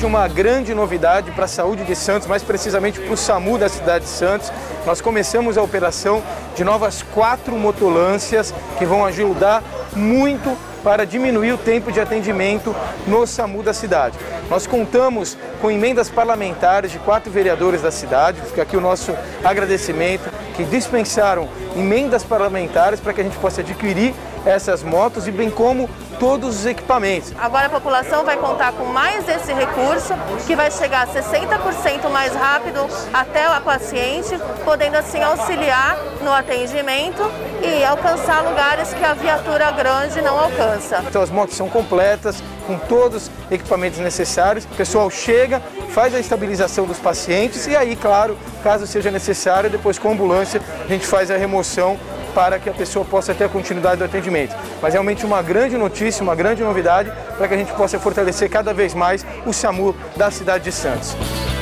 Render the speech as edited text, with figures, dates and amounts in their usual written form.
realmente uma grande novidade para a saúde de Santos, mais precisamente para o SAMU da cidade de Santos. Nós começamos a operação de novas 4 motolâncias que vão ajudar muito para diminuir o tempo de atendimento no SAMU da cidade. Nós contamos com emendas parlamentares de 4 vereadores da cidade, fica aqui o nosso agradecimento, que dispensaram emendas parlamentares para que a gente possa adquirir essas motos e bem como todos os equipamentos. Agora a população vai contar com mais esse recurso, que vai chegar a 60% mais rápido até o paciente, podendo assim auxiliar no atendimento e alcançar lugares que a viatura grande não alcança. Então as motos são completas, com todos os equipamentos necessários, o pessoal chega, faz a estabilização dos pacientes e aí, claro, caso seja necessário, depois com a ambulância a gente faz a remoção para que a pessoa possa ter a continuidade do atendimento. Mas realmente uma grande notícia, uma grande novidade para que a gente possa fortalecer cada vez mais o SAMU da cidade de Santos.